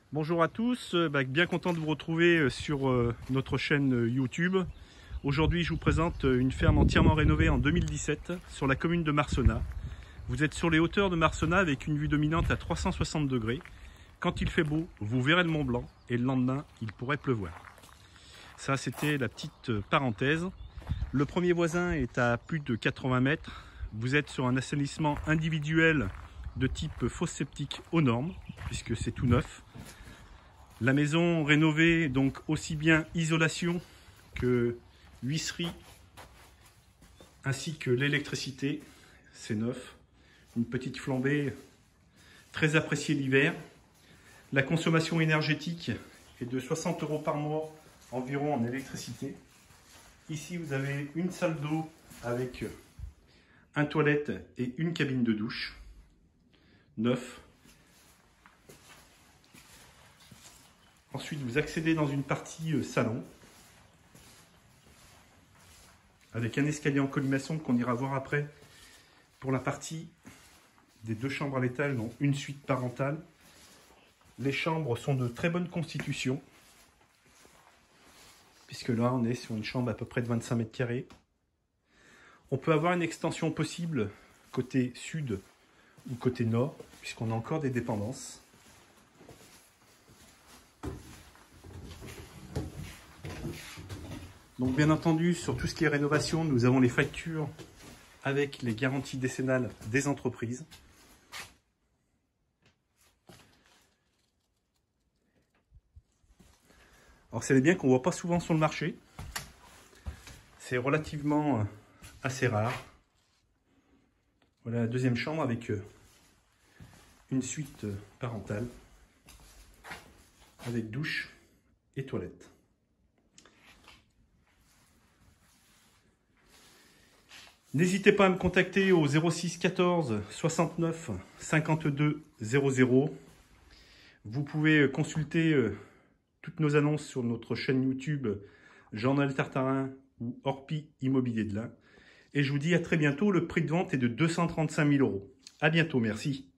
Bonjour à tous, bien content de vous retrouver sur notre chaîne YouTube. Aujourd'hui je vous présente une ferme entièrement rénovée en 2017 sur la commune de Marsonnat. Vous êtes sur les hauteurs de Marsonnat avec une vue dominante à 360 degrés. Quand il fait beau, vous verrez le Mont Blanc et le lendemain il pourrait pleuvoir. Ça c'était la petite parenthèse. Le premier voisin est à plus de 80 mètres. Vous êtes sur un assainissement individuel de type fosse septique aux normes puisque c'est tout neuf. La maison rénovée, donc aussi bien isolation que huisserie, ainsi que l'électricité, c'est neuf. Une petite flambée très appréciée l'hiver. La consommation énergétique est de 60 € par mois environ en électricité. Ici, vous avez une salle d'eau avec un toilette et une cabine de douche, neuf. Ensuite, vous accédez dans une partie salon avec un escalier en colimaçon qu'on ira voir après pour la partie des deux chambres à l'étage, dont une suite parentale. Les chambres sont de très bonne constitution puisque là, on est sur une chambre à peu près de 25 mètres carrés. On peut avoir une extension possible côté sud ou côté nord puisqu'on a encore des dépendances. Donc bien entendu, sur tout ce qui est rénovation, nous avons les factures avec les garanties décennales des entreprises. Alors c'est des biens qu'on ne voit pas souvent sur le marché. C'est relativement assez rare. Voilà la deuxième chambre avec une suite parentale, avec douche et toilette. N'hésitez pas à me contacter au 06 14 69 52 00. Vous pouvez consulter toutes nos annonces sur notre chaîne YouTube Journal Tartarin ou Orpi Immobilier de l'Ain. Et je vous dis à très bientôt. Le prix de vente est de 235 000 €. À bientôt, merci.